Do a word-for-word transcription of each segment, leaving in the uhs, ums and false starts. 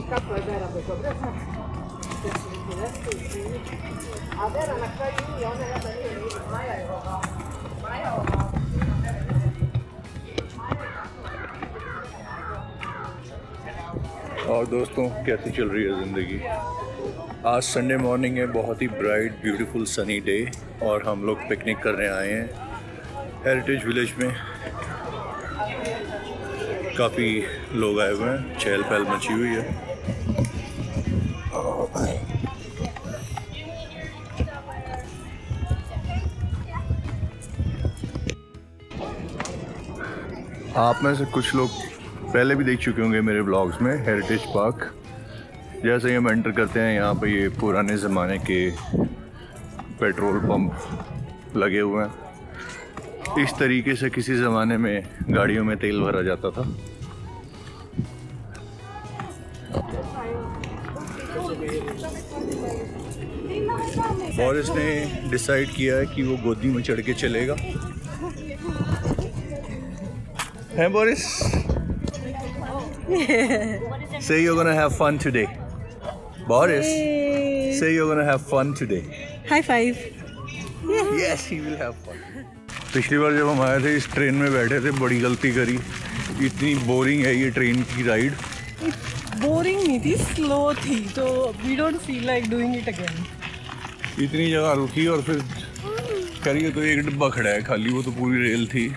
capo ed era questo preso. Adesso la carina non era bene, mai era. Mai era. और दोस्तों कैसी चल रही है ज़िंदगी। आज संडे मॉर्निंग है, बहुत ही ब्राइट ब्यूटीफुल सनी डे और हम लोग पिकनिक करने आए हैं हेरिटेज विलेज में। काफ़ी लोग आए हुए हैं, चहल पहल मची हुई है। आप में से कुछ लोग पहले भी देख चुके होंगे मेरे ब्लॉग्स में हेरिटेज पार्क। जैसे ही हम एंटर करते हैं यहाँ पे ये पुराने ज़माने के पेट्रोल पंप लगे हुए हैं। इस तरीके से किसी ज़माने में गाड़ियों में तेल भरा जाता था। बोरिस ने डिसाइड किया है कि वो गोदी में चढ़ के चलेगा। है Boris? Say you're gonna have fun today. Boris, hey. Say you're gonna have fun today. High five. Yes, he will have fun. पिछली बार जब हम आए थे इस ट्रेन में बैठे थे, बड़ी गलती करी। इतनी बोरिंग है ये ट्रेन की राइड। बोरिंग नहीं थी, स्लो थी, तो we don't feel like doing it again. इतनी जगह रुकी और फिर करिए तो एक डिब्बा खड़ा है खाली, वो तो पूरी रेल थी।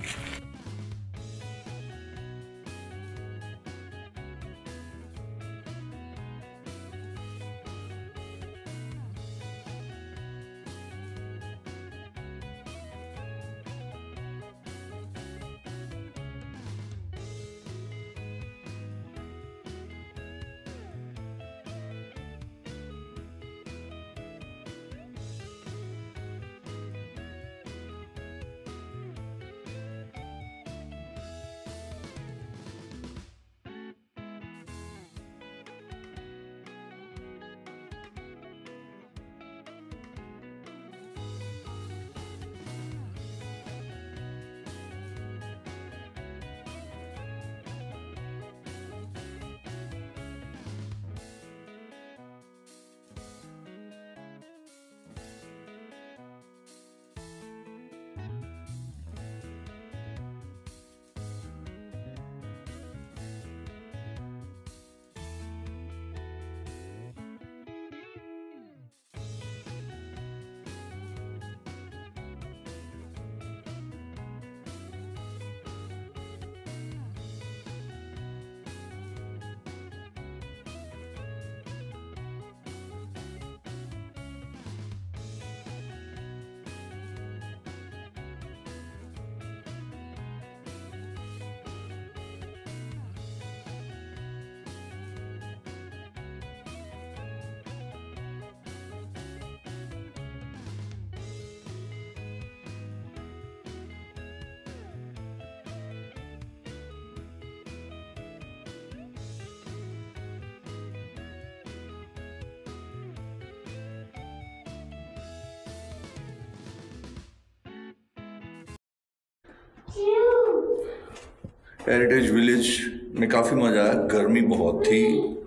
हेरिटेज विलेज में काफ़ी मज़ा आया, गर्मी बहुत थी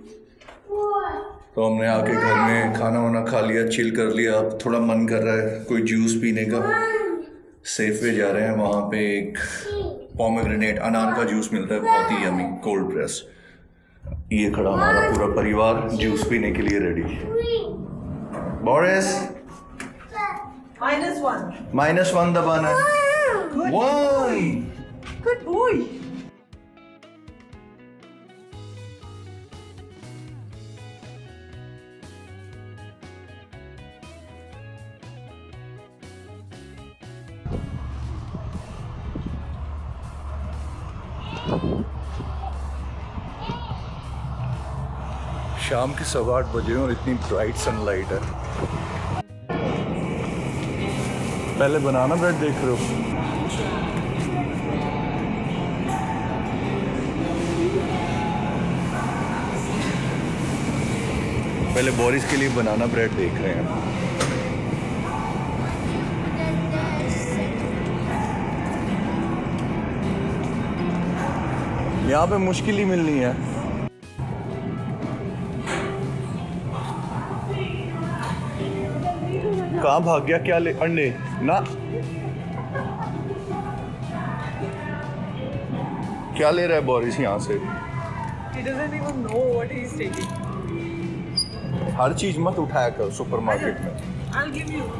तो हमने आके घर में खाना वाना खा लिया, चिल कर लिया। अब थोड़ा मन कर रहा है कोई जूस पीने का। सेफवे जा रहे हैं, वहाँ पे एक पोमेग्रेनेट अनार का जूस मिलता है, बहुत ही यमी, कोल्ड प्रेस। ये खड़ा हमारा पूरा परिवार जूस पीने के लिए ready. Boris minus one minus one दबाना। One good boy. शाम के सवा आठ बजे और इतनी ब्राइट सनलाइट है। पहले बनाना ब्रेड देख रहे हो? पहले बोरिस के लिए बनाना ब्रेड देख रहे हैं। यहाँ पे मुश्किल ही मिलनी है। कहाँ भाग गया? क्या ले अंडे ना? क्या ले रहा है बोरिस यहाँ से? He doesn't even know what he's taking. हर चीज मत उठाया कर सुपरमार्केट में। I'll give you.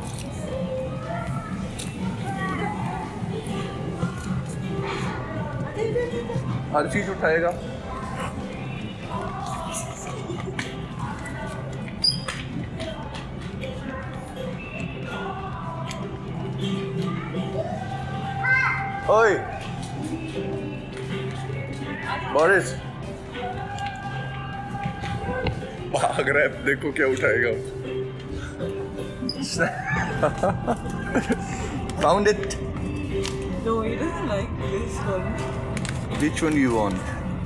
हर चीज उठाएगा। ओए बोरिस भाग रहा है, देखो क्या उठाएगा। Found it. No, he doesn't like this one. Which one you want?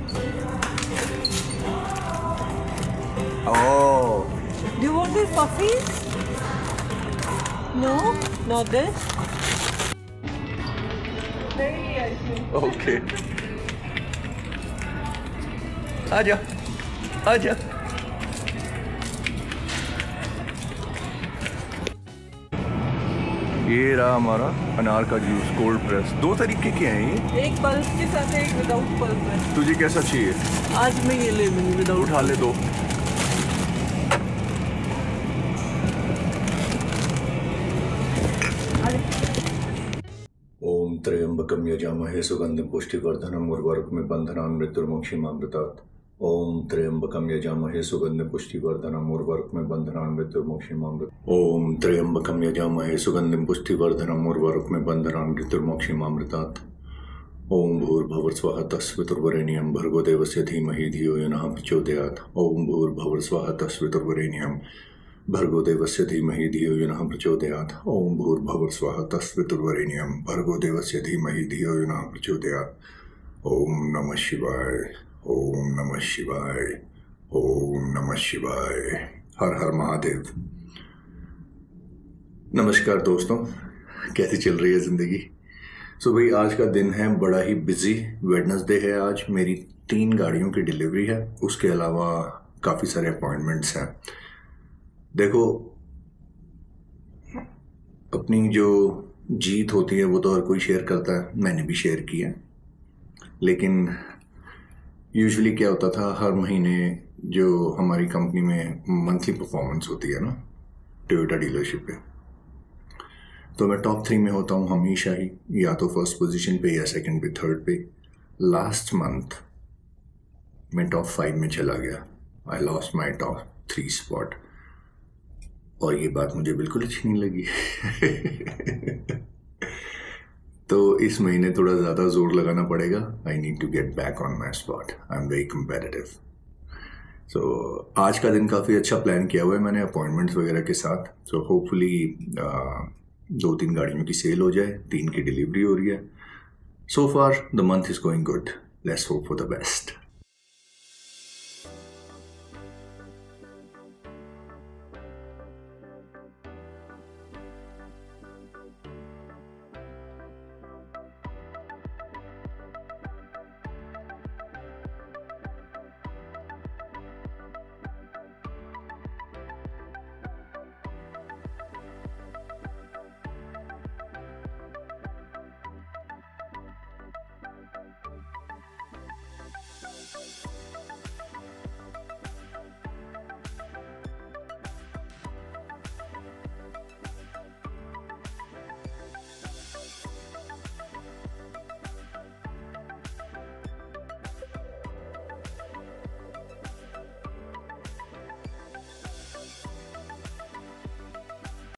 Oh. Do you want this puffies? No, not this. नहीं, I think. Okay. आजा, आजा। ये रहा हमारा अनार का जूस कोल्ड प्रेस। दो तरीके के हैं ये, एक पल्प के साथ एक विदाउट पल्प है। तुझे कैसा चाहिए? आज मैं ये ले लूँगी विदाउट। उठा ले दो। ओम त्र्यंबकम यजामहे सुगंधिं पुष्टिवर्धनम् उर्वारुकमिव बन्धनान् मृत्युर्मोक्षीमामृतात्। ओम त्र्यंबकम यजामहे सुगंधिं पुष्टिवर्धनम् उर्वारुकमिव बन्धनान् मृत्युर्मोक्षीमामृतात्। ओम त्र्यंबकम यजामहे सुगंधिं पुष्टिवर्धनम् उर्वारुकमिव बन्धनान् मृत्युर्मोक्षीमामृतात्। ओम भूर्भुवः स्वः तस्वितुर्वरेण्यं भर्गो देवस्य धीमहि धियो यो नः प्रचोदयात्। ओम भूर्भुवः स्वः तस्वितुर्वरेण्यं भर्गो देवस्य धीमहि धियो यो नः प्रचोदयात्। ओम भूर्भुवः स्वः तस्वितुर्वरेण्यं भर्गो देवस्य धीमहि धियो यो नः प्रचोदयात्। ओम नमः शिवाय, ओम नमः शिवाय, ओम नमः शिवाय। हर हर महादेव। नमस्कार दोस्तों, कैसी चल रही है ज़िंदगी? सो भाई आज का दिन है बड़ा ही बिजी। वेडनेसडे है आज। मेरी तीन गाड़ियों की डिलीवरी है, उसके अलावा काफ़ी सारे अपॉइंटमेंट्स हैं। देखो, अपनी जो जीत होती है वो तो हर कोई शेयर करता है, मैंने भी शेयर की है। लेकिन यूजुअली क्या होता था, हर महीने जो हमारी कंपनी में मंथली परफॉर्मेंस होती है ना टोयोटा डीलरशिप पे, तो मैं टॉप थ्री में होता हूँ हमेशा ही, या तो फर्स्ट पोजीशन पे या सेकंड पे, थर्ड पे। लास्ट मंथ मैं टॉप फाइव में चला गया। I lost my top three spot, और ये बात मुझे बिल्कुल अच्छी नहीं लगी। तो इस महीने थोड़ा ज़्यादा जोर लगाना पड़ेगा। I need to get back on my spot. I am very competitive. So आज का दिन काफ़ी अच्छा प्लान किया हुआ है मैंने अपॉइंटमेंट्स वगैरह के साथ। सो so, होपफुली दो तीन गाड़ियों की सेल हो जाए, तीन की डिलीवरी हो रही है। So far the month is going good. Let's hope for the best.